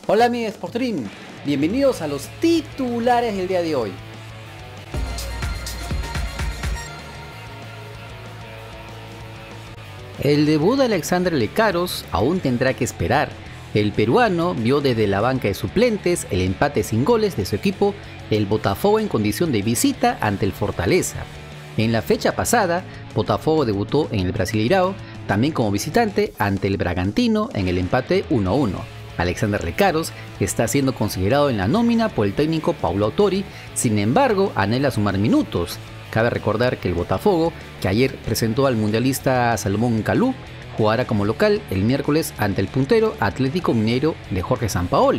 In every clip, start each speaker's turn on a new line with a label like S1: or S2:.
S1: Hola mi Sportrim, bienvenidos a los titulares del día de hoy. El debut de Alexander Lecaros aún tendrá que esperar. El peruano vio desde la banca de suplentes el empate sin goles de su equipo, el Botafogo, en condición de visita ante el Fortaleza. En la fecha pasada, Botafogo debutó en el Brasileirao, también como visitante ante el Bragantino en el empate 1-1. Alexander Lecaros está siendo considerado en la nómina por el técnico Paulo Autori, sin embargo anhela sumar minutos. Cabe recordar que el Botafogo, que ayer presentó al mundialista Salomón Kalou, jugará como local el miércoles ante el puntero Atlético Mineiro de Jorge Sampaoli.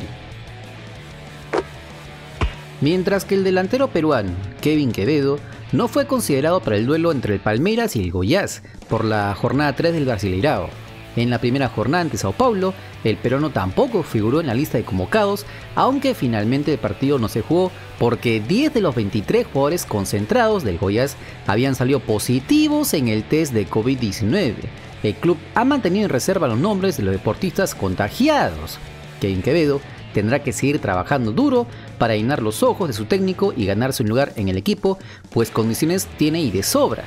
S1: Mientras que el delantero peruano Kevin Quevedo no fue considerado para el duelo entre el Palmeiras y el Goiás por la jornada 3 del Brasileirao. En la primera jornada ante Sao Paulo, el peruano tampoco figuró en la lista de convocados, aunque finalmente el partido no se jugó porque 10 de los 23 jugadores concentrados del Goiás habían salido positivos en el test de COVID-19. El club ha mantenido en reserva los nombres de los deportistas contagiados. Kevin Quevedo tendrá que seguir trabajando duro para llenar los ojos de su técnico y ganarse un lugar en el equipo, pues condiciones tiene y de sobra.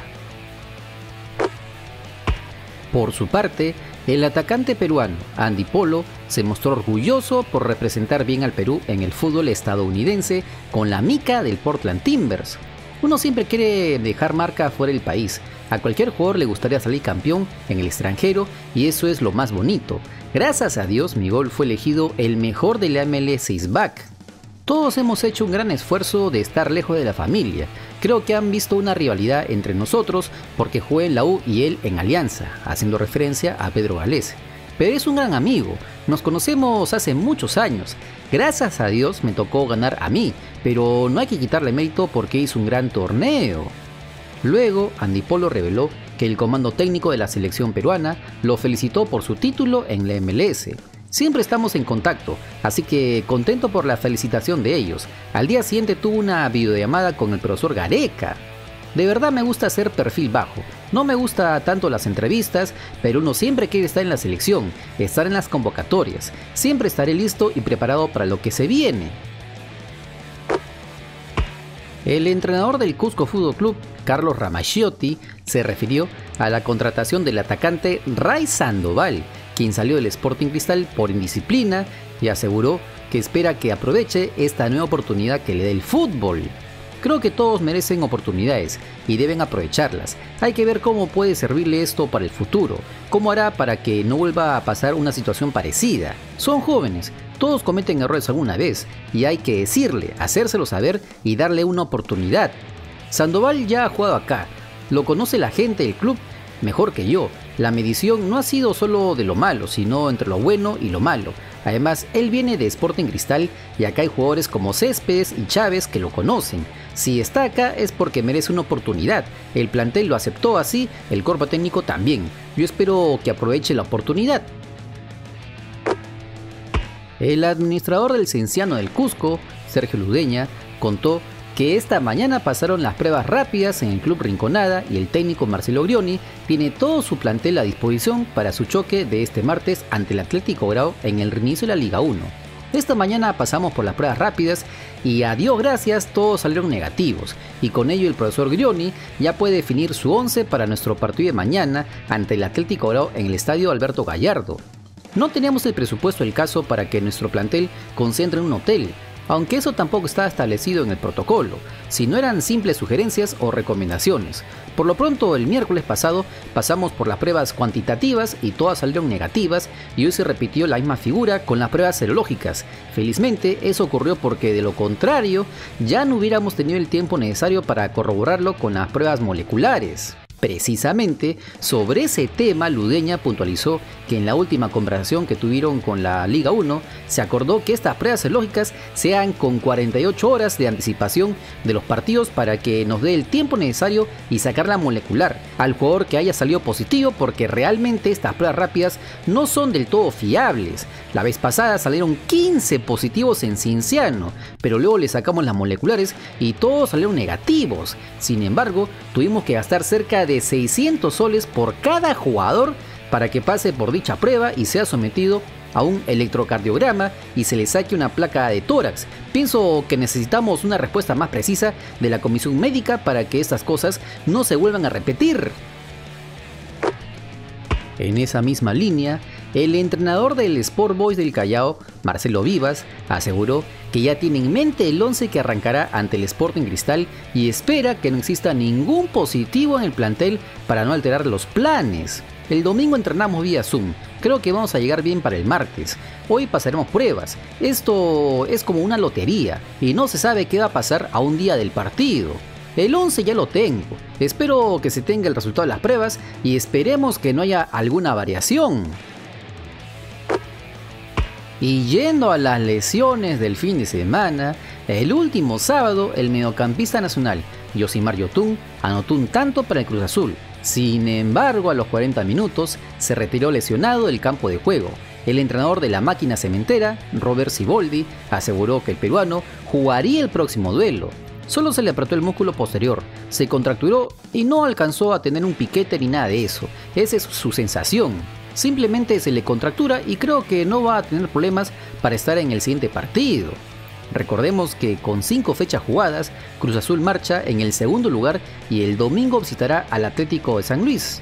S1: Por su parte, el atacante peruano Andy Polo se mostró orgulloso por representar bien al Perú en el fútbol estadounidense con la mica del Portland Timbers. Uno siempre quiere dejar marca fuera del país. A cualquier jugador le gustaría salir campeón en el extranjero y eso es lo más bonito. Gracias a Dios mi gol fue elegido el mejor de la MLS Back. Todos hemos hecho un gran esfuerzo de estar lejos de la familia. Creo que han visto una rivalidad entre nosotros porque jugué en la U y él en Alianza, haciendo referencia a Pedro Galese. Pero es un gran amigo, nos conocemos hace muchos años. Gracias a Dios me tocó ganar a mí, pero no hay que quitarle mérito porque hizo un gran torneo. Luego, Andy Polo reveló que el comando técnico de la selección peruana lo felicitó por su título en la MLS. Siempre estamos en contacto, así que contento por la felicitación de ellos. Al día siguiente tuve una videollamada con el profesor Gareca. De verdad me gusta hacer perfil bajo. No me gusta tanto las entrevistas, pero uno siempre quiere estar en la selección, estar en las convocatorias. Siempre estaré listo y preparado para lo que se viene. El entrenador del Cusco Fútbol Club, Carlos Ramaciotti, se refirió a la contratación del atacante Ray Sandoval, quien salió del Sporting Cristal por indisciplina, y aseguró que espera que aproveche esta nueva oportunidad que le dé el fútbol. Creo que todos merecen oportunidades y deben aprovecharlas. Hay que ver cómo puede servirle esto para el futuro, cómo hará para que no vuelva a pasar una situación parecida. Son jóvenes, todos cometen errores alguna vez y hay que decirle, hacérselo saber y darle una oportunidad. Sandoval ya ha jugado acá, lo conoce la gente del club mejor que yo. La medición no ha sido solo de lo malo, sino entre lo bueno y lo malo. Además, él viene de Sporting Cristal y acá hay jugadores como Céspedes y Chávez que lo conocen. Si está acá es porque merece una oportunidad. El plantel lo aceptó así, el cuerpo técnico también. Yo espero que aproveche la oportunidad. El administrador del Cienciano del Cusco, Sergio Ludeña, contó que esta mañana pasaron las pruebas rápidas en el Club Rinconada y el técnico Marcelo Grioni tiene todo su plantel a disposición para su choque de este martes ante el Atlético Grau en el reinicio de la Liga 1. Esta mañana pasamos por las pruebas rápidas y a Dios gracias todos salieron negativos y con ello el profesor Grioni ya puede definir su 11 para nuestro partido de mañana ante el Atlético Grau en el estadio Alberto Gallardo. No teníamos el presupuesto del caso para que nuestro plantel concentre en un hotel, aunque eso tampoco estaba establecido en el protocolo, sino eran simples sugerencias o recomendaciones. Por lo pronto, el miércoles pasado pasamos por las pruebas cuantitativas y todas salieron negativas y hoy se repitió la misma figura con las pruebas serológicas. Felizmente, eso ocurrió porque de lo contrario, ya no hubiéramos tenido el tiempo necesario para corroborarlo con las pruebas moleculares. Precisamente sobre ese tema, Ludeña puntualizó que en la última conversación que tuvieron con la Liga 1 se acordó que estas pruebas serológicas sean con 48 horas de anticipación de los partidos para que nos dé el tiempo necesario y sacar la molecular al jugador que haya salido positivo, porque realmente estas pruebas rápidas no son del todo fiables. La vez pasada salieron 15 positivos en Cienciano, pero luego le sacamos las moleculares y todos salieron negativos. Sin embargo, tuvimos que gastar cerca de 600 soles por cada jugador para que pase por dicha prueba y sea sometido a un electrocardiograma y se le saque una placa de tórax. Pienso que necesitamos una respuesta más precisa de la comisión médica para que estas cosas no se vuelvan a repetir. En esa misma línea, el entrenador del Sport Boys del Callao, Marcelo Vivas, aseguró que ya tiene en mente el 11 que arrancará ante el Sporting Cristal y espera que no exista ningún positivo en el plantel para no alterar los planes. El domingo entrenamos vía Zoom, creo que vamos a llegar bien para el martes. Hoy pasaremos pruebas, esto es como una lotería y no se sabe qué va a pasar a un día del partido. El 11 ya lo tengo, espero que se tenga el resultado de las pruebas y esperemos que no haya alguna variación. Y yendo a las lesiones del fin de semana, el último sábado el mediocampista nacional Yosimar Yotun anotó un tanto para el Cruz Azul. Sin embargo, a los 40 minutos se retiró lesionado del campo de juego. El entrenador de la máquina cementera, Robert Siboldi, aseguró que el peruano jugaría el próximo duelo. Solo se le apretó el músculo posterior, se contracturó y no alcanzó a tener un piquete ni nada de eso. Esa es su sensación. Simplemente se le contractura y creo que no va a tener problemas para estar en el siguiente partido. Recordemos que con 5 fechas jugadas, Cruz Azul marcha en el segundo lugar y el domingo visitará al Atlético de San Luis.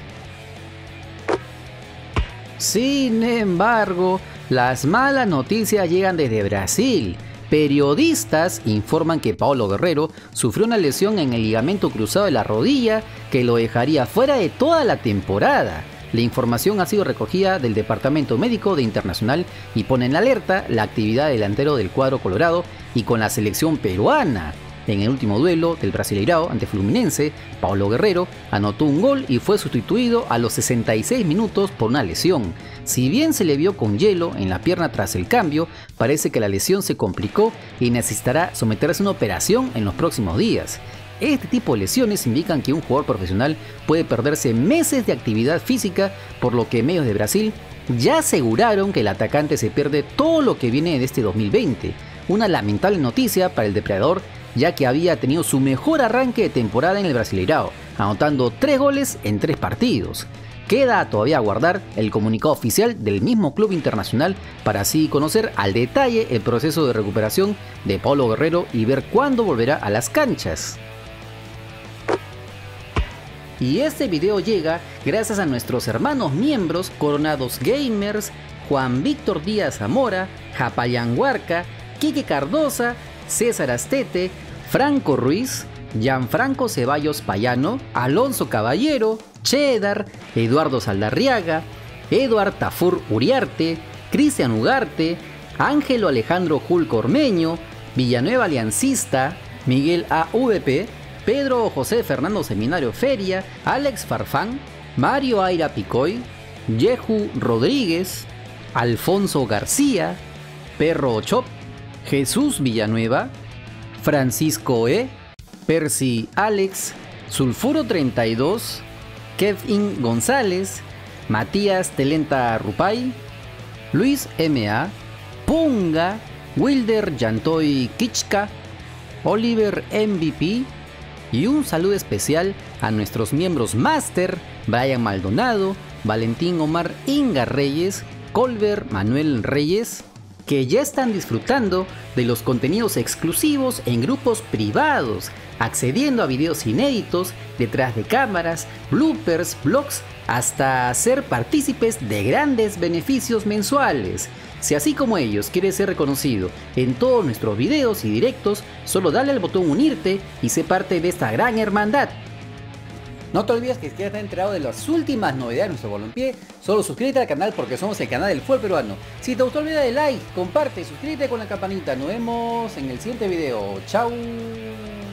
S1: Sin embargo, las malas noticias llegan desde Brasil. Periodistas informan que Paolo Guerrero sufrió una lesión en el ligamento cruzado de la rodilla que lo dejaría fuera de toda la temporada. La información ha sido recogida del Departamento Médico de Internacional y pone en alerta la actividad delantero del cuadro colorado y con la selección peruana. En el último duelo del Brasileirao ante Fluminense, Paolo Guerrero anotó un gol y fue sustituido a los 66 minutos por una lesión. Si bien se le vio con hielo en la pierna tras el cambio, parece que la lesión se complicó y necesitará someterse a una operación en los próximos días. Este tipo de lesiones indican que un jugador profesional puede perderse meses de actividad física, por lo que medios de Brasil ya aseguraron que el atacante se pierde todo lo que viene de este 2020. Una lamentable noticia para el depredador, ya que había tenido su mejor arranque de temporada en el Brasileirao, anotando 3 goles en 3 partidos. Queda todavía aguardar el comunicado oficial del mismo club internacional para así conocer al detalle el proceso de recuperación de Paolo Guerrero y ver cuándo volverá a las canchas. Y este video llega gracias a nuestros hermanos miembros Coronados Gamers, Juan Víctor Díaz Zamora, Japayán Huarca, Quique Cardosa, César Astete, Franco Ruiz, Gianfranco Ceballos Payano, Alonso Caballero, Cheddar, Eduardo Saldarriaga, Eduard Tafur Uriarte, Cristian Ugarte, Ángelo Alejandro Julco Ormeño, Villanueva Aliancista, Miguel AVP, Pedro José Fernando Seminario Feria, Alex Farfán, Mario Aira Picoy, Yehu Rodríguez, Alfonso García, Perro Chop, Jesús Villanueva, Francisco E, Percy Alex, Sulfuro 32, Kevin González, Matías Telenta Rupay, Luis M.A., Punga, Wilder Yantoy Kichka, Oliver MVP y un saludo especial a nuestros miembros Master, Brian Maldonado, Valentín Omar Inga Reyes, Colbert Manuel Reyes, que ya están disfrutando de los contenidos exclusivos en grupos privados, accediendo a videos inéditos, detrás de cámaras, bloopers, vlogs, hasta ser partícipes de grandes beneficios mensuales. Si así como ellos quieres ser reconocido en todos nuestros videos y directos, solo dale al botón unirte y sé parte de esta gran hermandad. No te olvides que si quieres estar enterado de las últimas novedades de nuestro balompié, solo suscríbete al canal porque somos el canal del fútbol peruano. Si te gustó, olvida de like, comparte, suscríbete con la campanita. Nos vemos en el siguiente video. Chao.